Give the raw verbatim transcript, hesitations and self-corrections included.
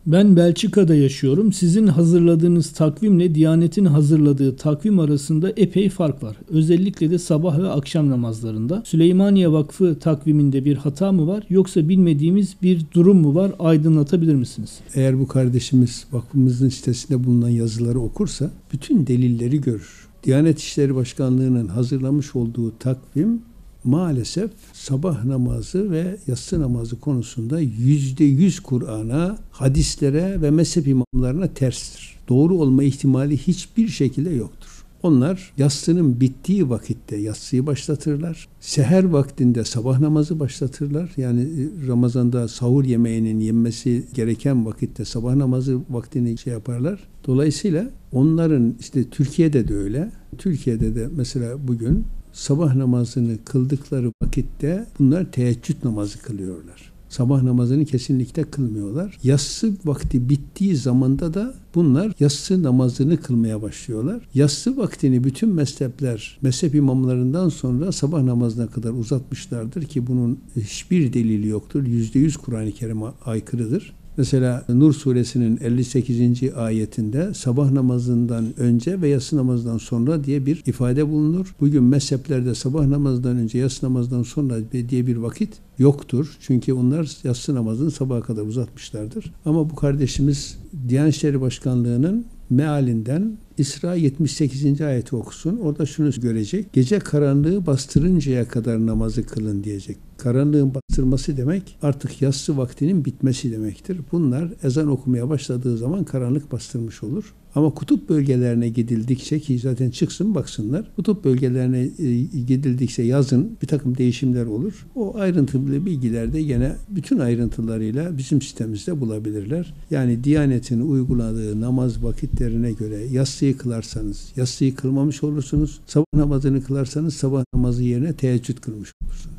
Ben Belçika'da yaşıyorum. Sizin hazırladığınız takvimle Diyanet'in hazırladığı takvim arasında epey fark var. Özellikle de sabah ve akşam namazlarında. Süleymaniye Vakfı takviminde bir hata mı var yoksa bilmediğimiz bir durum mu var? Aydınlatabilir misiniz? Eğer bu kardeşimiz vakfımızın sitesinde bulunan yazıları okursa bütün delilleri görür. Diyanet İşleri Başkanlığı'nın hazırlamış olduğu takvim maalesef sabah namazı ve yatsı namazı konusunda yüzde yüz Kur'an'a, hadislere ve mezhep imamlarına terstir. Doğru olma ihtimali hiçbir şekilde yoktur. Onlar yatsının bittiği vakitte yatsıyı başlatırlar. Seher vaktinde sabah namazı başlatırlar. Yani Ramazan'da sahur yemeğinin yenmesi gereken vakitte sabah namazı vaktini şey yaparlar. Dolayısıyla onların işte Türkiye'de de öyle. Türkiye'de de mesela bugün sabah namazını kıldıkları vakitte bunlar teheccüd namazı kılıyorlar. Sabah namazını kesinlikle kılmıyorlar. Yatsı vakti bittiği zamanda da bunlar yatsı namazını kılmaya başlıyorlar. Yatsı vaktini bütün mezhepler, mezhep imamlarından sonra sabah namazına kadar uzatmışlardır ki bunun hiçbir delili yoktur. yüzde yüz Kur'an-ı Kerim'e aykırıdır. Mesela Nur suresinin elli sekizinci ayetinde sabah namazından önce ve yatsı namazından sonra diye bir ifade bulunur. Bugün mezheplerde sabah namazından önce, yatsı namazından sonra diye bir vakit yoktur. Çünkü onlar yatsı namazını sabaha kadar uzatmışlardır. Ama bu kardeşimiz Diyanet İşleri Başkanlığı'nın mealinden İsra yetmiş sekizinci ayeti okusun. Orada şunu görecek. Gece karanlığı bastırıncaya kadar namazı kılın diyecek. Karanlığın bastırması demek artık yatsı vaktinin bitmesi demektir. Bunlar ezan okumaya başladığı zaman karanlık bastırmış olur. Ama kutup bölgelerine gidildikçe ki zaten çıksın baksınlar. Kutup bölgelerine e, gidildikçe yazın bir takım değişimler olur. O ayrıntılı bilgiler de yine bütün ayrıntılarıyla bizim sitemizde bulabilirler. Yani Diyanet'in uyguladığı namaz vakitlerine göre yatsıyı kılarsanız yatsıyı kılmamış olursunuz. Sabah namazını kılarsanız sabah namazı yerine teheccüd kılmış olursunuz.